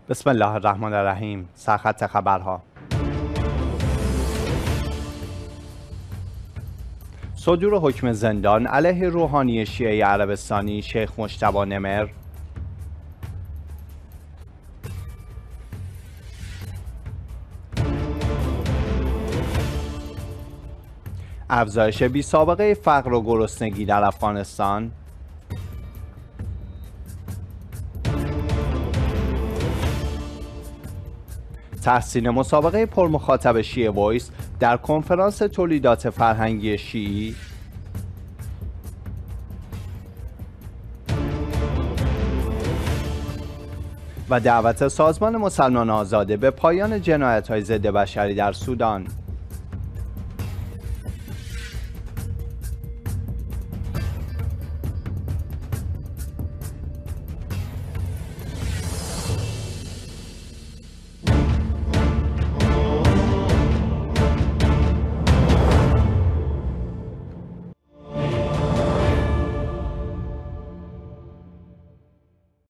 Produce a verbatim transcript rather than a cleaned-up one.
بسم الله الرحمن الرحیم. سرخط خبرها. صدور حکم زندان علیه روحانی شیعه عربستانی شیخ مجتبی نمر. افزایش بی سابقه فقر و گرسنگی در افغانستان. تحسین مسابقه پرمخاطب شیعه وایس در کنفرانس تولیدات فرهنگی شیعی. و دعوت سازمان مسلمان آزاده به پایان جنایت‌های ضد بشری در سودان.